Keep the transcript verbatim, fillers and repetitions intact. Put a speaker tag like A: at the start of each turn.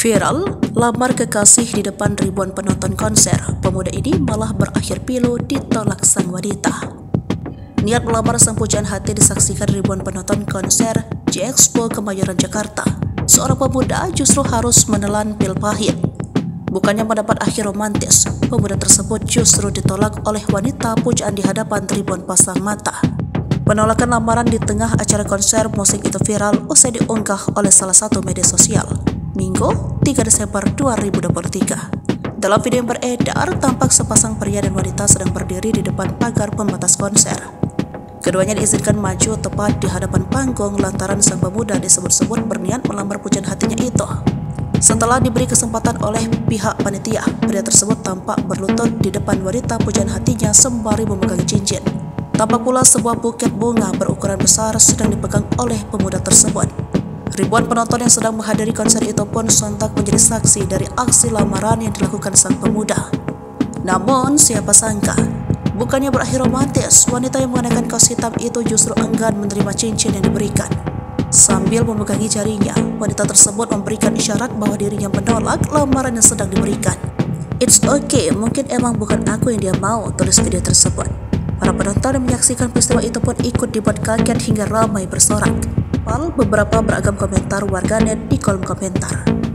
A: Viral, lamar kekasih di depan ribuan penonton konser. Pemuda ini malah berakhir pilu ditolak sang wanita. Niat melamar sang pujaan hati disaksikan ribuan penonton konser J-Expo Kemayoran, Jakarta. Seorang pemuda justru harus menelan pil pahit. Bukannya mendapat akhir romantis, pemuda tersebut justru ditolak oleh wanita pujaan di hadapan ribuan pasang mata. Penolakan lamaran di tengah acara konser musik itu viral usai diunggah oleh salah satu media sosial Minggu tiga Desember dua ribu dua puluh tiga. Dalam video yang beredar, tampak sepasang pria dan wanita sedang berdiri di depan pagar pembatas konser. Keduanya diizinkan maju tepat di hadapan panggung lantaran sang pemuda disebut-sebut berniat melamar pujaan hatinya itu. Setelah diberi kesempatan oleh pihak panitia, pria tersebut tampak berlutut di depan wanita pujaan hatinya sembari memegang cincin. Tampak pula sebuah buket bunga berukuran besar sedang dipegang oleh pemuda tersebut. Ribuan penonton yang sedang menghadiri konser itu pun sontak menjadi saksi dari aksi lamaran yang dilakukan sang pemuda. Namun siapa sangka, bukannya berakhir romantis, wanita yang mengenakan kaos hitam itu justru enggan menerima cincin yang diberikan. Sambil memegangi jarinya, wanita tersebut memberikan isyarat bahwa dirinya menolak lamaran yang sedang diberikan. "It's okay, mungkin emang bukan aku yang dia mau," tulis video tersebut. Para penonton yang menyaksikan peristiwa itu pun ikut dibuat kaget hingga ramai bersorak. Beberapa beragam komentar warganet di kolom komentar.